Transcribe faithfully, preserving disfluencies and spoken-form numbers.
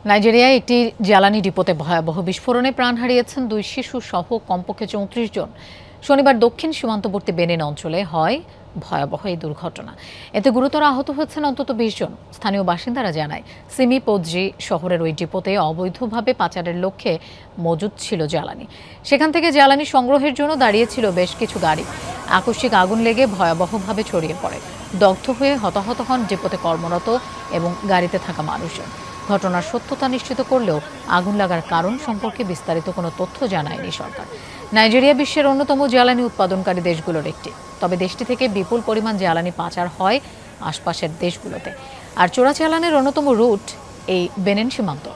নাইজেরিয়ায় একটি জ্বালানি ডিপোতে ভয়াবহ বিস্ফোরণে প্রাণ হারিয়েছেন দুই শিশু সহ কমপক্ষে চৌত্রিশ জন। শনিবার দক্ষিণ সীমান্তবর্তী বেনিন অঞ্চলে হয় ভয়াবহ এই দুর্ঘটনা। এতে গুরুতর আহত হয়েছেন অন্তত বিশ জন। স্থানীয় বাসিন্দারা জানায়, সিমি পোদ্রি শহরের ওই ডিপোতে অবৈধভাবে পাচারের লক্ষ্যে মজুদ ছিল জ্বালানি। সেখান থেকে জ্বালানি সংগ্রহের জন্য দাঁড়িয়েছিল বেশ কিছু গাড়ি। আকস্মিক আগুন লেগে ভয়াবহভাবে ছড়িয়ে পড়ে। দগ্ধ হয়ে হতাহত হন ডিপোতে কর্মরত এবং গাড়িতে থাকা মানুষজন। ঘটনার সত্যতা নিশ্চিত করলেও আগুন লাগার কারণ সম্পর্কে বিস্তারিত কোনো তথ্য জানায়নি সরকার। নাইজেরিয়া বিশ্বের অন্যতম জ্বালানি উৎপাদনকারী দেশগুলোর একটি। তবে দেশটি থেকে বিপুল পরিমাণ জ্বালানি পাচার হয় আশপাশের দেশগুলোতে। আর চোরাচালানের অন্যতম রুট এই বেনিন সীমান্ত।